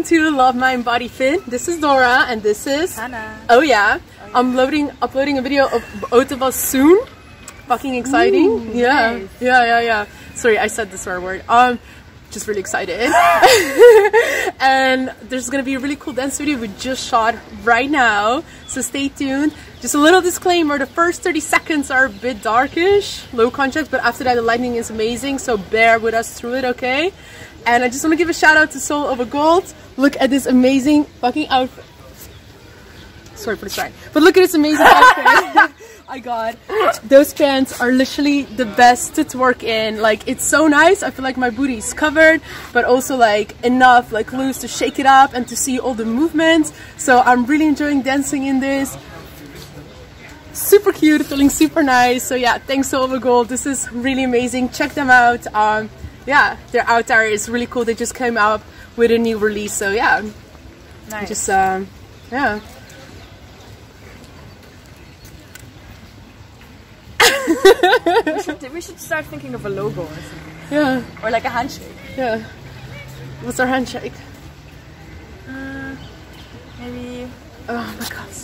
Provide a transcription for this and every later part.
welcome to Love Mind Body Fit. This is Dora and this is Hannah. Oh yeah. I'm uploading a video of both of us soon. Fucking exciting. Ooh, yeah. Nice. Yeah. Sorry, I said the swear word. Just really excited. And there's gonna be a really cool dance video we just shot right now, so stay tuned. Just a little disclaimer, the first 30 seconds are a bit darkish, low contrast, but after that the lighting is amazing, so bear with us through it, okay? And I just want to give a shout out to Soul Over Gold. Look at this amazing fucking outfit. Sorry for the strike, but look at this amazing outfit I got. Those pants are literally the best to twerk in. Like, it's so nice. I feel like my booty is covered, but also like enough like loose to shake it up and to see all the movements. So I'm really enjoying dancing in this. Super cute, feeling super nice. So yeah, thanks Soul Over Gold. This is really amazing. Check them out. Yeah, they're out there. It's really cool. They just came out with a new release. So yeah, Nice. just yeah. we should start thinking of a logo or something. Yeah, Or like a handshake. yeah. What's our handshake? Maybe. Oh my god.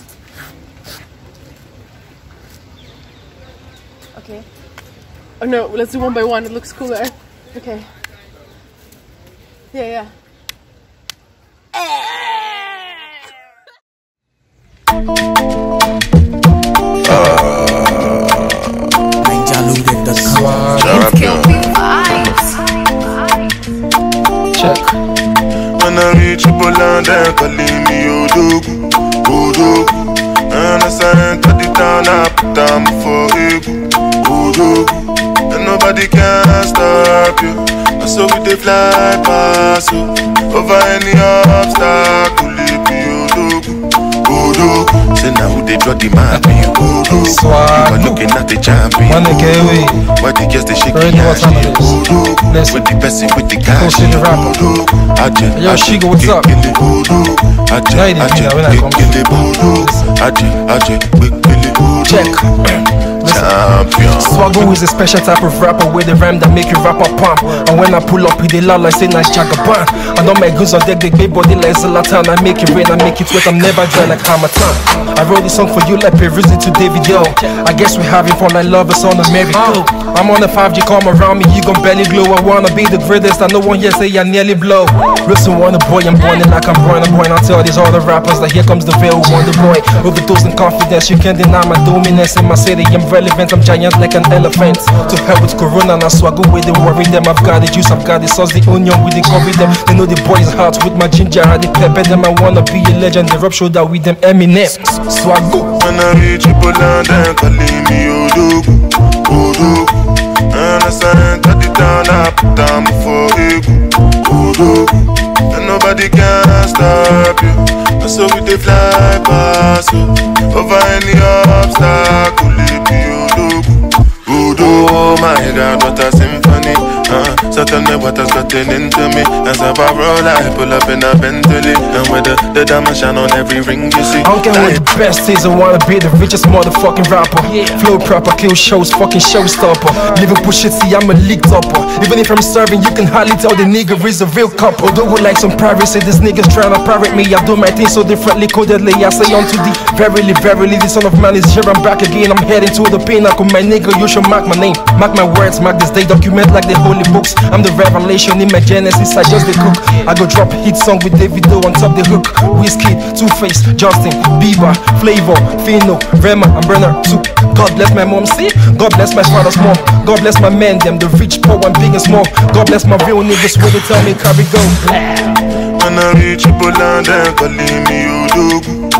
Okay. Oh no, let's do one by one. It looks cooler. Okay. Yeah. Check. When I reach Poland, they're calling me Odogu, Odogu. And as I enter the town, I put down for Egu, Odogu. And nobody can stop you. And so we they fly past you. Over any obstacle, leave me Odogu, Odogu. Say now who they draw the map, you Odogu. You are looking at the champion. Why the girls they shake the ass, Odogu. With the person with the cash, Odogu. Yo, Shiga, what's up? Check. Swaggle is a special type of rapper with a rhyme that make you rap a pump. And when I pull up with the loud, I say nice Jagaban. And all my goons on deck, they big body like Zlatan. I make it rain, I make it wet, I'm never dry like Hamatan. I wrote this song for you like Peruzzi to Davido. I guess we're having fun like lovers on America. I'm on the 5G, come around me, you gon' barely glow. I wanna be the greatest, I know one yet say I nearly blow. Listen, Wonder Boy, I'm born like I'm born. I'll tell these other rappers that here comes the veil, Wonder Boy. Overdose in confidence, you can't deny my dominance in my city. I'm relevant, I'm giant like an elephant. To hell with Corona, and I swaggle with the worry them. I've got the juice, I've got the sauce, the onion with the curry them. They know the boys hot with my ginger, how they pepper them. I wanna be a legend, they rub shoulder with them Eminem. Swaggle. When I reach Poland, they're calling me Odogu, Odogu. And as I enter the town, I put down for Egu, Odogu. And nobody can stop you. And so we they fly past you. Over any obstacle, leave me Odogu, Odogu. Oh my God, what a symphony. So tell me what has gotten into me. As I roll, I pull up in a Bentley. And with the diamond shine on every ring you see. I don't care what the best is, I wanna be the richest motherfucking rapper. Flow proper, kill shows, fucking showstopper. Liverpool shit, see I'm a league topper. Even if I'm serving, you can hardly tell the nigga is a real couple. Although with like some privacy, this nigga's trying to pirate me. I do my thing so differently, codedly. I say unto thee, verily, the son of man is here, I'm back again. I'm heading to the pinnacle, my nigga, you should mark my name. Mark my words, mark this day, document like the holy books. I'm the revelation in my genesis, I just the cook. I go drop hit song with Davido on top the hook. Whiskey, Two-Face, Justin, Bieber, Flavor, Fino, Rema, and Brenner too. God bless my mom, see? God bless my father's mom. God bless my men, them, the rich, poor, and big and small. God bless my real niggas when they tell me carry go. When I reach Poland, they're calling me Odogu,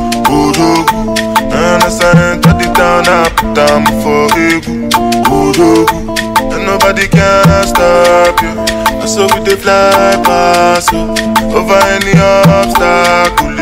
Odogu. And as I enter the town, I put down for Egu, Odogu. And nobody can stop you. And so we they fly past you. Over any obstacle.